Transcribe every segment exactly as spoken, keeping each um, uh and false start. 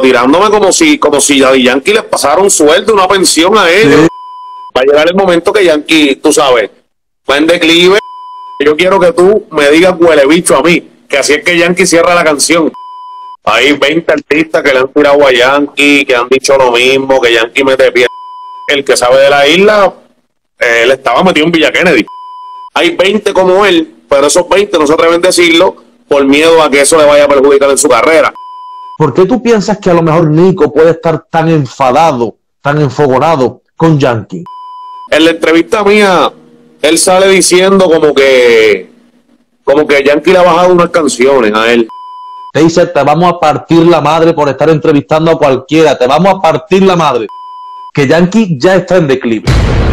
pero tirándome como si, como si a Yankee les pasara un sueldo, una pensión a ellos. Sí. Va a llegar el momento que Yankee, tú sabes, va en declive. Yo quiero que tú me digas huele bicho a mí, que así es que Yankee cierra la canción. Hay veinte artistas que le han tirado a Yankee, que han dicho lo mismo, que Yankee mete pie. El que sabe de la isla, eh, él estaba metido en Villa Kennedy. Hay veinte como él, pero esos veinte no se atreven a decirlo por miedo a que eso le vaya a perjudicar en su carrera. ¿Por qué tú piensas que a lo mejor Nico puede estar tan enfadado, tan enfogonado con Yankee? En la entrevista mía, él sale diciendo como que como que Yankee le ha bajado unas canciones a él. Te dice, te vamos a partir la madre por estar entrevistando a cualquiera, te vamos a partir la madre. Que Yankee ya está en declive.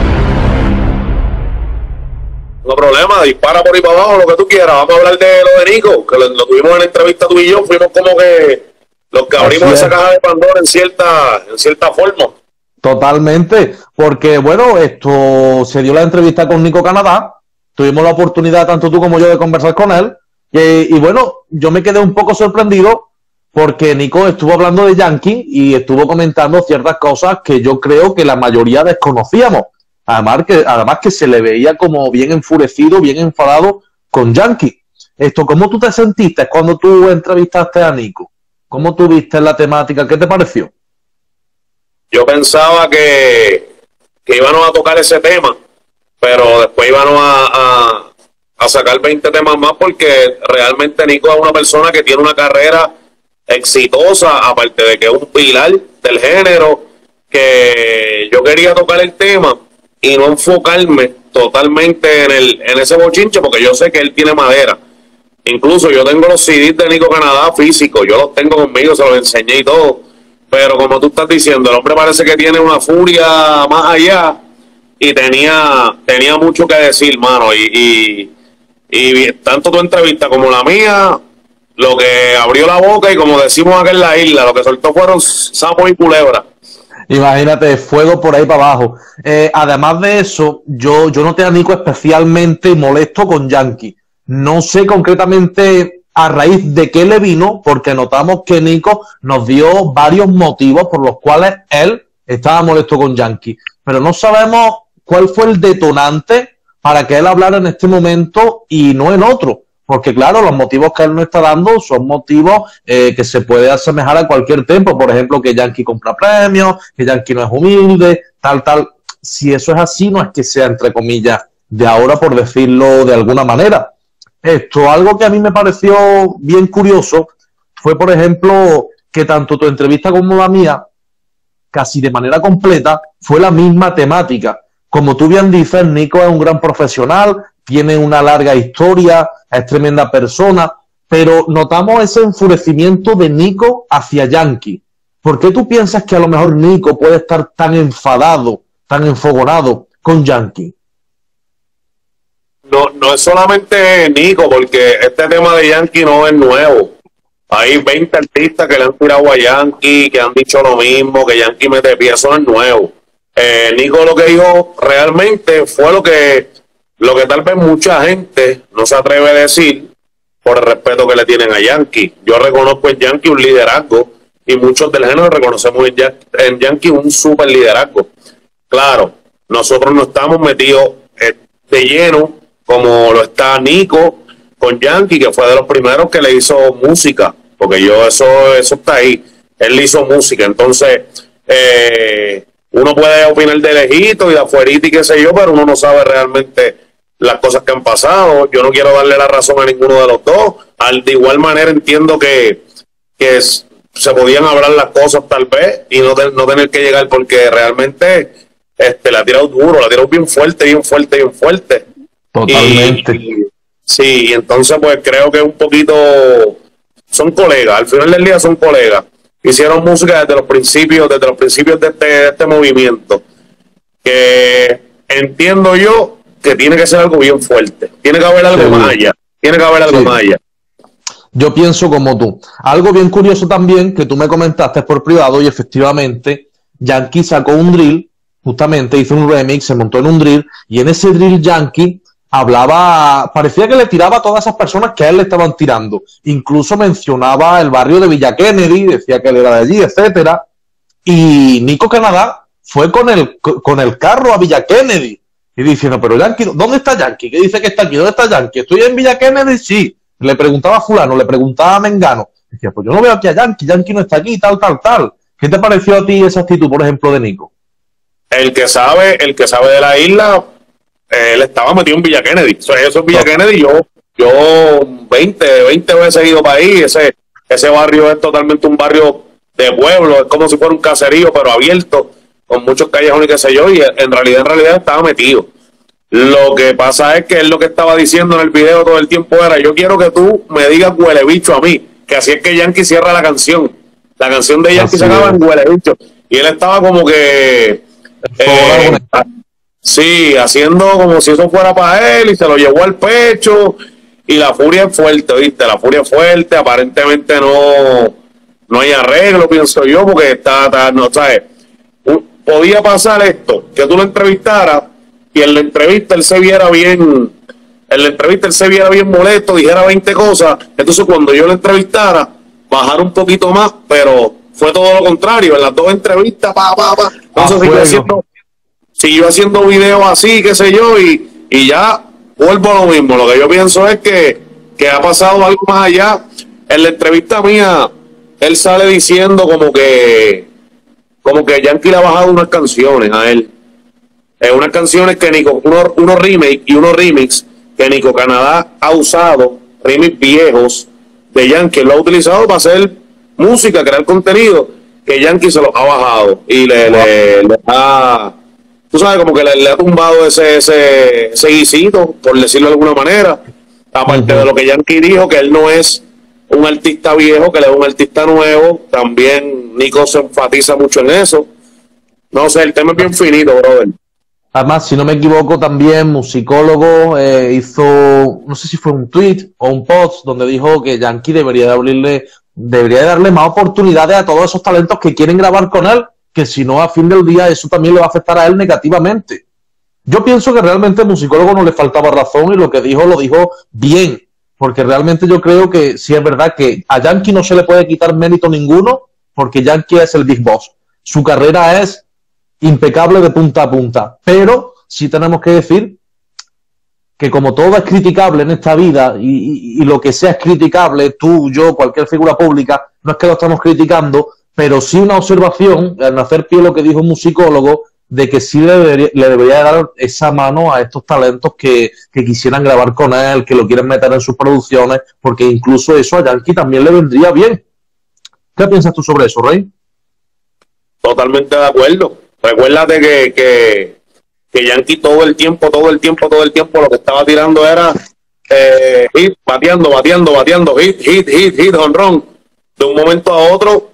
No problema, dispara por ahí para abajo, lo que tú quieras. Vamos a hablar de lo de Nico, que lo, lo tuvimos en la entrevista tú y yo, fuimos como que los que abrimos esa caja de Pandora en cierta, en cierta forma. Totalmente, porque bueno, esto se dio la entrevista con Nico Canadá, tuvimos la oportunidad, tanto tú como yo, de conversar con él, y, y bueno, yo me quedé un poco sorprendido porque Nico estuvo hablando de Yankee y estuvo comentando ciertas cosas que yo creo que la mayoría desconocíamos. Además que, además que se le veía como bien enfurecido, bien enfadado con Yankee. Esto, ¿cómo tú te sentiste cuando tú entrevistaste a Nico? ¿Cómo tú viste la temática? ¿Qué te pareció? Yo pensaba que, que íbamos a tocar ese tema, pero después íbamos a, a, a sacar veinte temas más porque realmente Nico es una persona que tiene una carrera exitosa, aparte de que es un pilar del género, que yo quería tocar el tema y no enfocarme totalmente en el en ese bochinche, porque yo sé que él tiene madera. Incluso yo tengo los C Ds de Nico Canadá físicos, yo los tengo conmigo, se los enseñé y todo, pero como tú estás diciendo, el hombre parece que tiene una furia más allá y tenía tenía mucho que decir, mano, y, y, y tanto tu entrevista como la mía, lo que abrió la boca y como decimos acá en la isla, lo que soltó fueron sapos y culebras. Imagínate, fuego por ahí para abajo. Eh, además de eso, yo, yo noté a Nico especialmente molesto con Yankee. No sé concretamente a raíz de qué le vino, porque notamos que Nico nos dio varios motivos por los cuales él estaba molesto con Yankee. Pero no sabemos cuál fue el detonante para que él hablara en este momento y no en otro. Porque claro, los motivos que él nos está dando son motivos eh, que se puede asemejar a cualquier tiempo. Por ejemplo, que Yankee compra premios, que Yankee no es humilde, tal, tal. Si eso es así, no es que sea, entre comillas, de ahora, por decirlo de alguna manera. Esto, algo que a mí me pareció bien curioso, fue, por ejemplo, que tanto tu entrevista como la mía, casi de manera completa, fue la misma temática. Como tú bien dices, Nico es un gran profesional, tiene una larga historia, es tremenda persona, pero notamos ese enfurecimiento de Nico hacia Yankee. ¿Por qué tú piensas que a lo mejor Nico puede estar tan enfadado, tan enfogonado con Yankee? No, no es solamente Nico, porque este tema de Yankee no es nuevo. Hay veinte artistas que le han tirado a Yankee, que han dicho lo mismo, que Yankee mete pie, eso no es nuevo. Eh, Nico lo que dijo realmente fue lo que Lo que tal vez mucha gente no se atreve a decir por el respeto que le tienen a Yankee. Yo reconozco en Yankee un liderazgo y muchos del género reconocemos en, ya en Yankee un super liderazgo. Claro, nosotros no estamos metidos eh, de lleno como lo está Nico con Yankee, que fue de los primeros que le hizo música, porque yo eso, eso está ahí. Él le hizo música, entonces eh, uno puede opinar de lejito y de afuerita y qué sé yo, pero uno no sabe realmente las cosas que han pasado. Yo no quiero darle la razón a ninguno de los dos. Al, de igual manera entiendo que, que es, se podían hablar las cosas tal vez y no, de, no tener que llegar, porque realmente este, la ha tirado duro, la ha tirado bien fuerte, bien fuerte, bien fuerte. Totalmente. Y, y, sí, y entonces pues creo que un poquito son colegas, al final del día son colegas. Hicieron música desde los principios, desde los principios de este, de este movimiento, que entiendo yo que tiene que ser algo bien fuerte, tiene que haber algo sí, más allá, tiene que haber algo sí. más allá. Yo pienso como tú. Algo bien curioso también que tú me comentaste por privado, y efectivamente Yankee sacó un drill, justamente hizo un remix, se montó en un drill, y en ese drill Yankee hablaba, parecía que le tiraba a todas esas personas que a él le estaban tirando. Incluso mencionaba el barrio de Villa Kennedy, decía que él era de allí, etcétera. Y Nico Canadá fue con el, con el carro a Villa Kennedy y diciendo, pero Yankee, ¿dónde está Yankee? ¿Qué dice que está aquí? ¿Dónde está Yankee? ¿Estoy en Villa Kennedy? Sí. Le preguntaba a fulano, le preguntaba a Mengano. Decía, pues yo no veo aquí a Yankee, Yankee no está aquí, tal, tal, tal. ¿Qué te pareció a ti esa actitud, por ejemplo, de Nico? El que sabe, el que sabe de la isla, él estaba metido en Villa Kennedy. Eso, eso es Villa Kennedy. Yo, yo veinte, veinte veces he ido para ahí. Ese, ese barrio es totalmente un barrio de pueblo. Es como si fuera un caserío, pero abierto, con muchos callejones y qué sé yo. Y en realidad, en realidad estaba metido. Lo que pasa es que él lo que estaba diciendo en el video todo el tiempo era, yo quiero que tú me digas huele bicho a mí. Que así es que Yankee cierra la canción. La canción de Yankee se acaba en huele bicho. Y él estaba como que... Eh, sí, haciendo como si eso fuera para él y se lo llevó al pecho y la furia es fuerte, ¿viste? La furia es fuerte, aparentemente no, no hay arreglo, pienso yo, porque está, está no sabes, podía pasar esto, que tú lo entrevistaras y en la entrevista él se viera bien, en la entrevista él se viera bien molesto, dijera veinte cosas, entonces cuando yo lo entrevistara, bajar un poquito más, pero fue todo lo contrario, en las dos entrevistas, pa, pa, pa. Entonces ah, siguió haciendo, siguió haciendo videos así, qué sé yo, y, y ya vuelvo a lo mismo. Lo que yo pienso es que, que ha pasado algo más allá. En la entrevista mía, él sale diciendo como que, como que Yankee le ha bajado unas canciones a él. Eh, unas canciones que Nico, unos uno remake y unos remix que Nico Canadá ha usado, remix viejos de Yankee, lo ha utilizado para hacer música, crear contenido, que Yankee se los ha bajado y le, le, le ha, tú sabes, como que le, le ha tumbado ese, ese, ese guisito, por decirlo de alguna manera, aparte uh-huh. de lo que Yankee dijo, que él no es un artista viejo, que él es un artista nuevo, también Nico se enfatiza mucho en eso. No sé, el tema es bien finito, brother. Además, si no me equivoco, también Musicólogo eh, hizo, no sé si fue un tweet o un post, donde dijo que Yankee debería de abrirle, debería de darle más oportunidades a todos esos talentos que quieren grabar con él, que si no, a fin del día, eso también le va a afectar a él negativamente. Yo pienso que realmente al Musicólogo no le faltaba razón y lo que dijo, lo dijo bien, porque realmente yo creo que sí es verdad que a Yankee no se le puede quitar mérito ninguno, porque Yankee es el Big Boss. Su carrera es impecable de punta a punta, pero sí tenemos que decir que como todo es criticable en esta vida y, y, y lo que sea es criticable, tú, yo, cualquier figura pública, no es que lo estamos criticando, pero sí una observación, al hacer pie lo que dijo un musicólogo, de que sí le debería, le debería dar esa mano a estos talentos que, que quisieran grabar con él, que lo quieren meter en sus producciones, porque incluso eso a Yankee también le vendría bien. ¿Qué piensas tú sobre eso, Rey? Totalmente de acuerdo. Recuérdate que, que, que Yankee todo el tiempo, todo el tiempo, todo el tiempo lo que estaba tirando era eh, hit, bateando, bateando, bateando, hit, hit, hit, hit, honrón. De un momento a otro,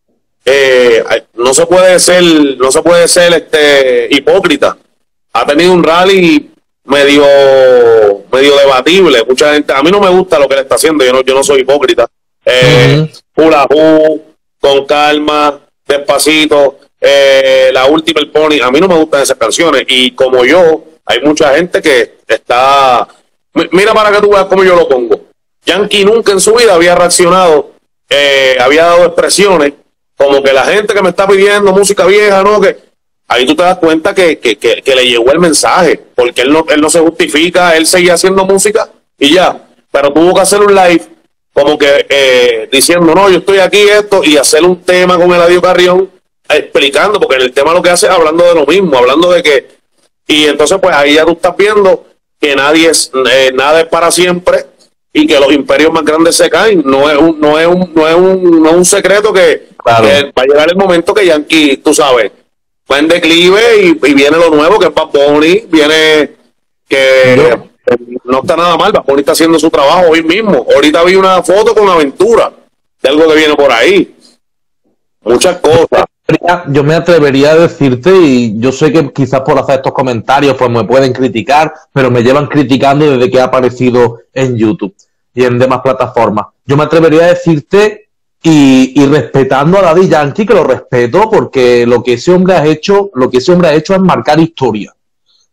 eh, no se puede ser, no se puede ser este hipócrita. Ha tenido un rally medio, medio debatible. Mucha gente, a mí no me gusta lo que le está haciendo. Yo no, yo no soy hipócrita. Eh, uh-huh. Hula hoop, con calma, despacito. Eh, la última, el Pony, a mí no me gustan esas canciones y como yo, hay mucha gente que está, mira para que tú veas cómo yo lo pongo. Yankee nunca en su vida había reaccionado, eh, había dado expresiones como que la gente que me está pidiendo música vieja, no, que ahí tú te das cuenta que, que, que, que le llegó el mensaje, porque él no, él no se justifica, él seguía haciendo música y ya, pero tuvo que hacer un live como que eh, diciendo, no, yo estoy aquí esto, y hacer un tema con Eladio Carrión explicando, porque en el tema lo que hace es hablando de lo mismo, hablando de que, y entonces pues ahí ya tú estás viendo que nadie es, eh, nada es para siempre y que los imperios más grandes se caen. No es un, no es un, no es un, no es un secreto que, claro, que va a llegar el momento que Yankee, tú sabes, va en declive y, y viene lo nuevo que es Bad Bunny, viene que no, no está nada mal, Bad Bunny está haciendo su trabajo hoy mismo. Ahorita vi una foto con Aventura de algo que viene por ahí. Muchas cosas. Yo me atrevería a decirte, y yo sé que quizás por hacer estos comentarios pues me pueden criticar, pero me llevan criticando desde que ha aparecido en YouTube y en demás plataformas. Yo me atrevería a decirte, y, y respetando a Daddy Yankee, que lo respeto, porque lo que ese hombre ha hecho, lo que ese hombre ha hecho es marcar historia.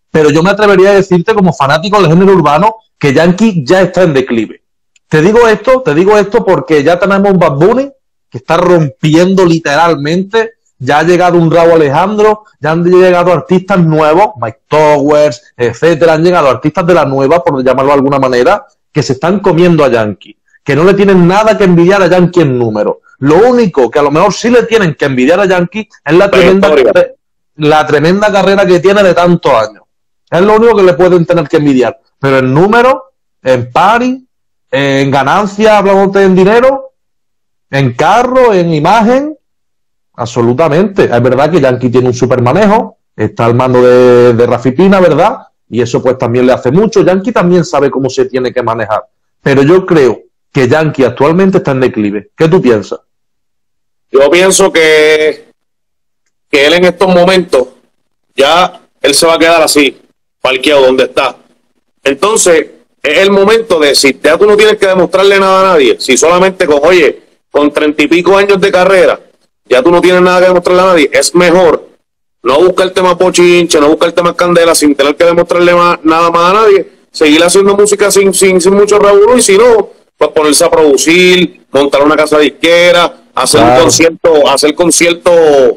pero yo me atrevería a decirte como fanático del género urbano que Yankee ya está en declive. Te digo esto, te digo esto porque ya tenemos un Bad Bunny que está rompiendo literalmente, ya ha llegado un Rauw Alejandro, ya han llegado artistas nuevos, Mike Towers, etcétera, han llegado artistas de la nueva, por llamarlo de alguna manera, que se están comiendo a Yankee, que no le tienen nada que envidiar a Yankee en número. Lo único que a lo mejor sí le tienen que envidiar a Yankee es la tremenda, la tremenda carrera que tiene de tantos años. Es lo único que le pueden tener que envidiar. Pero en número, en party, en ganancia, hablamos en dinero, en carro, en imagen, absolutamente. Es verdad que Yankee tiene un super manejo, está al mando de, de Rafi Pina, ¿verdad? Y eso pues también le hace mucho. Yankee también sabe cómo se tiene que manejar. Pero yo creo que Yankee actualmente está en declive. ¿Qué tú piensas? Yo pienso que, que él en estos momentos ya él se va a quedar así, parqueado donde está. Entonces, es el momento de si ya tú no tienes que demostrarle nada a nadie, si solamente con, oye, con treinta y pico años de carrera, ya tú no tienes nada que demostrarle a nadie, es mejor no buscarte más pochinche, no buscarte más candela sin tener que demostrarle más, nada más a nadie, seguir haciendo música sin, sin, sin mucho revolú, y si no, pues ponerse a producir, montar una casa disquera, hacer claro. un concierto, hacer concierto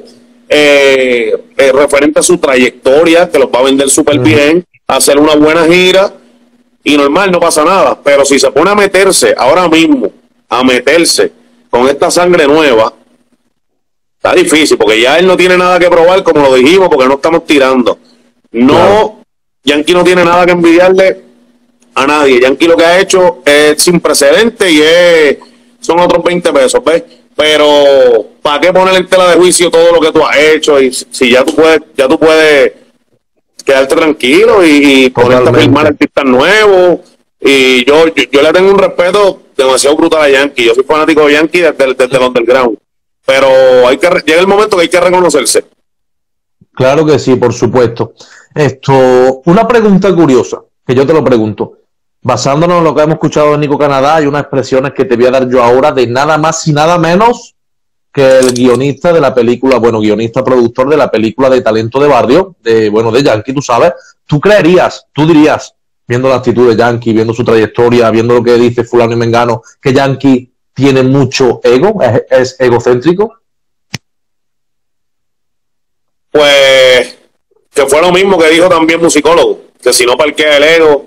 eh, eh, referente a su trayectoria, que los va a vender súper uh-huh. bien, hacer una buena gira, y normal, no pasa nada. Pero si se pone a meterse ahora mismo, a meterse con esta sangre nueva, está difícil, porque ya él no tiene nada que probar, como lo dijimos, porque no estamos tirando. No, claro. Yankee no tiene nada que envidiarle a nadie. Yankee lo que ha hecho es sin precedente y es, son otros veinte pesos, ¿ves? Pero ¿para qué poner en tela de juicio todo lo que tú has hecho? Y si ya tú puedes, ya tú puedes quedarte tranquilo y, y ponerte a filmar artistas nuevos. Y yo, yo, yo le tengo un respeto demasiado brutal a Yankee. Yo soy fanático de Yankee desde, desde el underground. Pero hay que llega el momento que hay que reconocerse. Claro que sí, por supuesto. Esto, una pregunta curiosa, que yo te lo pregunto. Basándonos en lo que hemos escuchado de Nico Canadá, hay unas expresiones que te voy a dar yo ahora de nada más y nada menos que el guionista de la película, bueno, guionista, productor de la película de Talento de Barrio, de, bueno, de Yankee, tú sabes. ¿Tú creerías, tú dirías, viendo la actitud de Yankee, viendo su trayectoria, viendo lo que dice fulano y mengano, que Yankee tiene mucho ego, es, es egocéntrico? Pues que fue lo mismo que dijo también Musicólogo, que si no parquea el ego,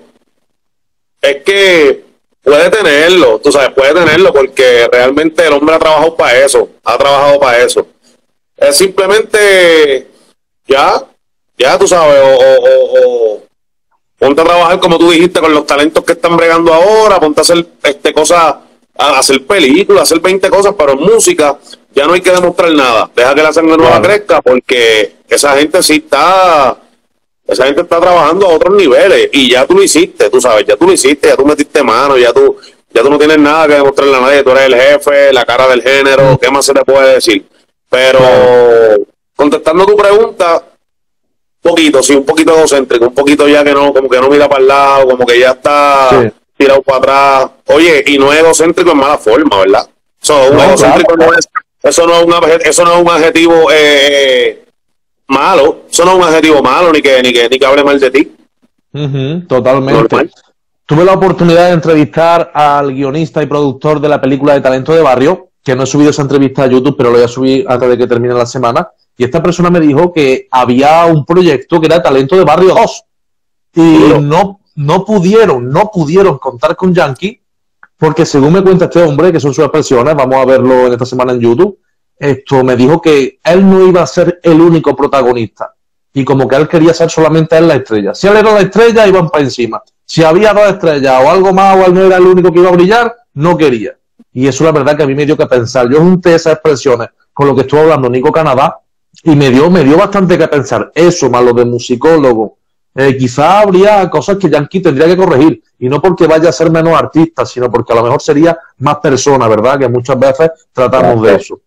es que puede tenerlo, tú sabes, puede tenerlo, porque realmente el hombre ha trabajado para eso, ha trabajado para eso. Es simplemente, ya, ya tú sabes, o, o, o, o ponte a trabajar como tú dijiste con los talentos que están bregando ahora, ponte a hacer este, cosas, a hacer películas, hacer veinte cosas, pero en música ya no hay que demostrar nada. Deja que la sangre nueva claro. crezca, porque esa gente sí está, esa gente está trabajando a otros niveles, y ya tú lo hiciste, tú sabes, ya tú lo hiciste, ya tú metiste mano, ya tú, ya tú no tienes nada que demostrarle a nadie, tú eres el jefe, la cara del género, mm. ¿qué más se te puede decir? Pero, claro. contestando tu pregunta, un poquito, sí, un poquito egocéntrico, un poquito ya que no, como que no mira para el lado, como que ya está sí. tirado para atrás. Oye, y no es egocéntrico en mala forma, ¿verdad? So, un no, egocéntrico claro. no es, eso no es un, eso no es un adjetivo eh, malo, eso no es un adjetivo malo, ni que, ni que, ni que hable mal de ti. Uh-huh, totalmente. Normal. Tuve la oportunidad de entrevistar al guionista y productor de la película de Talento de Barrio, que no he subido esa entrevista a YouTube, pero lo voy a subir antes de que termine la semana. Y esta persona me dijo que había un proyecto que era Talento de Barrio dos. Y Duro. no, no pudieron, no pudieron contar con Yankee, porque según me cuenta este hombre, que son sus expresiones, vamos a verlo en esta semana en YouTube, esto me dijo que él no iba a ser el único protagonista. Y como que él quería ser solamente él la estrella. Si él era la estrella, iban para encima. Si había dos estrellas o algo más, o él no era el único que iba a brillar, no quería. Y eso la verdad que a mí me dio que pensar. Yo junté esas expresiones con lo que estuvo hablando Nico Canadá, y me dio, me dio bastante que pensar. Eso, más lo de Musicólogo. Eh, quizá habría cosas que Yankee tendría que corregir. Y no porque vaya a ser menos artista, sino porque a lo mejor sería más persona, ¿verdad? Que muchas veces tratamos de eso.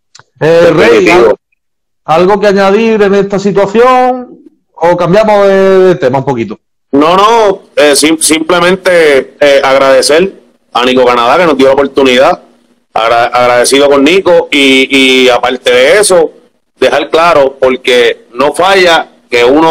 Eh, Rey, ¿algo, ¿algo que añadir en esta situación? ¿O cambiamos de, de tema un poquito? No, no. Eh, sim simplemente eh, agradecer a Nico Canadá que nos dio la oportunidad. Agra agradecido con Nico. Y, y aparte de eso, dejar claro, porque no falla que uno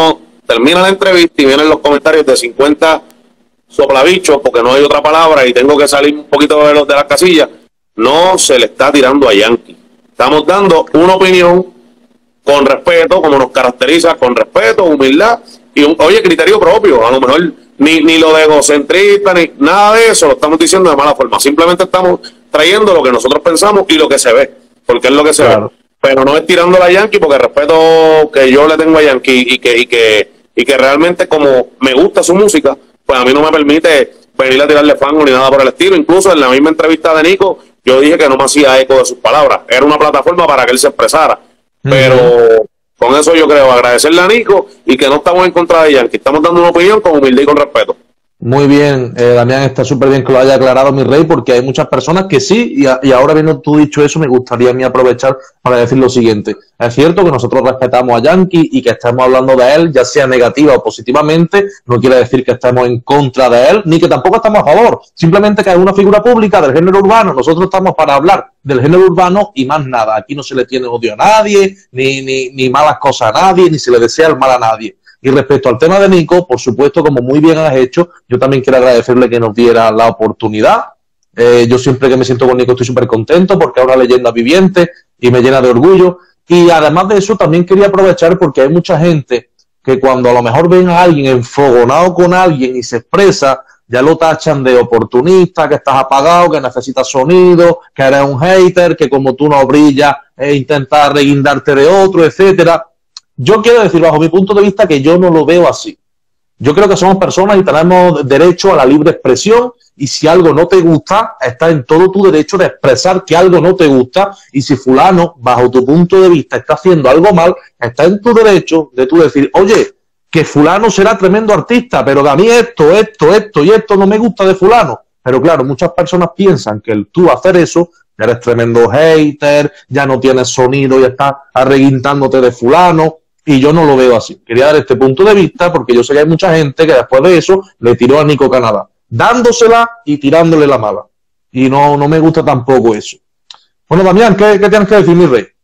termina la entrevista y vienen los comentarios de cincuenta soplabichos, porque no hay otra palabra y tengo que salir un poquito de, los, de las casillas. No se le está tirando a Yankee. Estamos dando una opinión con respeto, como nos caracteriza, con respeto, humildad y un, oye, criterio propio. A lo mejor ni, ni lo de egocentrista, ni nada de eso lo estamos diciendo de mala forma. Simplemente estamos trayendo lo que nosotros pensamos y lo que se ve, porque es lo que se claro. ve. Pero no es tirando a Yankee, porque el respeto que yo le tengo a Yankee y que, y que, y que realmente como me gusta su música, pues a mí no me permite venir a tirarle fango ni nada por el estilo. Incluso en la misma entrevista de Nico, yo dije que no me hacía eco de sus palabras. Era una plataforma para que él se expresara. Uh-huh. Pero con eso yo creo agradecerle a Nico y que no estamos en contra de Yankee. Estamos dando una opinión con humildad y con respeto. Muy bien, eh, Damián, está súper bien que lo haya aclarado, mi rey, porque hay muchas personas que sí, y, a, y ahora viendo tú dicho eso, me gustaría a mí aprovechar para decir lo siguiente. Es cierto que nosotros respetamos a Yankee y que estamos hablando de él, ya sea negativa o positivamente, no quiere decir que estemos en contra de él, ni que tampoco estamos a favor, simplemente que es una figura pública del género urbano, nosotros estamos para hablar del género urbano y más nada. Aquí no se le tiene odio a nadie, ni, ni, ni malas cosas a nadie, ni se le desea el mal a nadie. Y respecto al tema de Nico, por supuesto, como muy bien has hecho, yo también quiero agradecerle que nos diera la oportunidad. Eh, yo siempre que me siento con Nico estoy súper contento porque es una leyenda viviente y me llena de orgullo. Y además de eso, también quería aprovechar porque hay mucha gente que cuando a lo mejor ven a alguien enfogonado con alguien y se expresa, ya lo tachan de oportunista, que estás apagado, que necesitas sonido, que eres un hater, que como tú no brillas, e intentas reguindarte de otro, etcétera. Yo quiero decir, bajo mi punto de vista, que yo no lo veo así. Yo creo que somos personas y tenemos derecho a la libre expresión y si algo no te gusta, está en todo tu derecho de expresar que algo no te gusta y si fulano, bajo tu punto de vista, está haciendo algo mal, está en tu derecho de tú decir, oye, que fulano será tremendo artista, pero que a mí esto, esto, esto y esto no me gusta de fulano. Pero claro, muchas personas piensan que el tú hacer eso, ya eres tremendo hater, ya no tienes sonido y estás arreguintándote de fulano. Y yo no lo veo así. Quería dar este punto de vista porque yo sé que hay mucha gente que después de eso le tiró a Nico Canadá, dándosela y tirándole la mala. Y no, no me gusta tampoco eso. Bueno, Damián, ¿qué, qué tienes que decir, mi rey?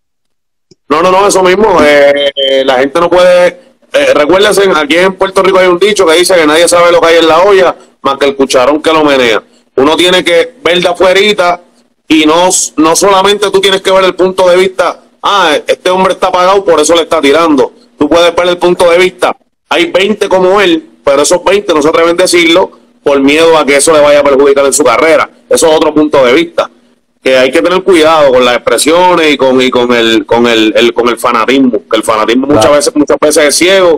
No, no, no, eso mismo. Eh, eh, la gente no puede... Eh, recuérdense, aquí en Puerto Rico hay un dicho que dice que nadie sabe lo que hay en la olla más que el cucharón que lo menea. Uno tiene que ver de afuerita y no, no solamente tú tienes que ver el punto de vista... Ah, este hombre está pagado, por eso le está tirando. Tú puedes ver el punto de vista. Hay veinte como él, pero esos veinte no se atreven a decirlo por miedo a que eso le vaya a perjudicar en su carrera. Eso es otro punto de vista. Que hay que tener cuidado con las expresiones y con, y con, el, con, el, el, con el fanatismo. Que el fanatismo claro. muchas veces, muchas veces es ciego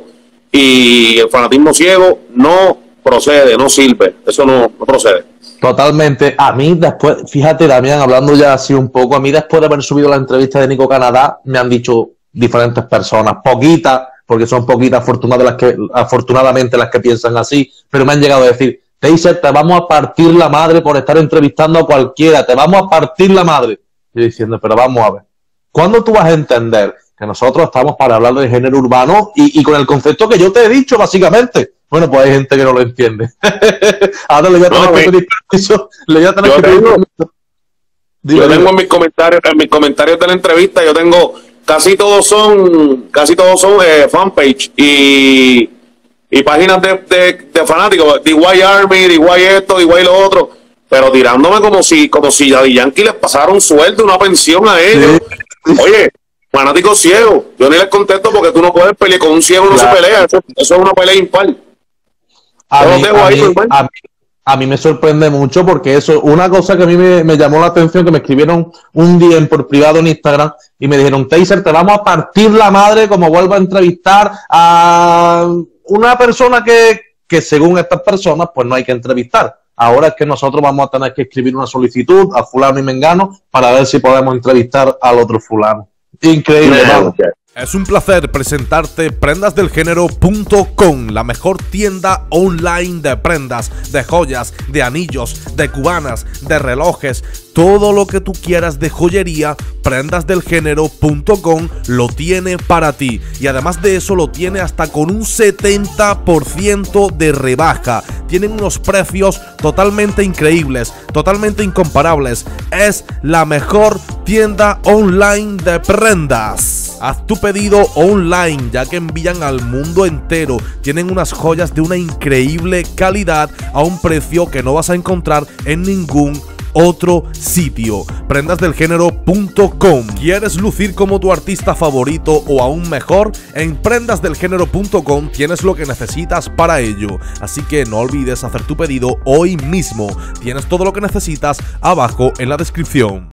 y el fanatismo ciego no procede, no sirve. Eso no, no procede. Totalmente. A mí después, fíjate, Damián, hablando ya así un poco, a mí después de haber subido la entrevista de Nico Canadá, me han dicho diferentes personas, poquitas, porque son poquitas afortunadas las que, afortunadamente las que piensan así, pero me han llegado a decir, Taser, te vamos a partir la madre por estar entrevistando a cualquiera, te vamos a partir la madre. Y diciendo, pero vamos a ver, ¿cuándo tú vas a entender que nosotros estamos para hablar de género urbano y, y con el concepto que yo te he dicho, básicamente? Bueno, pues hay gente que no lo entiende. Ahora le voy a tener no, que pedir permiso. Le voy a tener que pedir permiso. Yo tengo en mis comentarios, en mis comentarios de la entrevista, yo tengo, casi todos son, casi todos son eh, fanpage y, y páginas de, de, de fanáticos, D Y Army, D Y esto, D Y lo otro, pero tirándome como si, como si a Yankee les pasara un sueldo, una pensión a ellos. Sí. Oye, fanáticos ciegos, yo ni les contesto porque tú no puedes pelear con un ciego, no claro. se pelea, eso, eso es una pelea impar. A mí, a, mí, a, mí, a mí me sorprende mucho porque eso, una cosa que a mí me, me llamó la atención, que me escribieron un día en, por privado en Instagram y me dijeron, Taser, te vamos a partir la madre como vuelvo a entrevistar a una persona que, que según estas personas pues no hay que entrevistar. Ahora es que nosotros vamos a tener que escribir una solicitud a fulano y mengano para ver si podemos entrevistar al otro fulano. Increíble, ¿no? Es un placer presentarte prendas del género punto com, la mejor tienda online de prendas, de joyas, de anillos, de cubanas, de relojes, todo lo que tú quieras de joyería. Prendas del género punto com lo tiene para ti y además de eso lo tiene hasta con un setenta por ciento de rebaja. Tienen unos precios totalmente increíbles, totalmente incomparables. Es la mejor tienda online de prendas. Haz tu pedido online, ya que envían al mundo entero. Tienen unas joyas de una increíble calidad a un precio que no vas a encontrar en ningún otro sitio. Prendas del género punto com. ¿Quieres lucir como tu artista favorito o aún mejor? En Prendas del Género punto com tienes lo que necesitas para ello. Así que no olvides hacer tu pedido hoy mismo. Tienes todo lo que necesitas abajo en la descripción.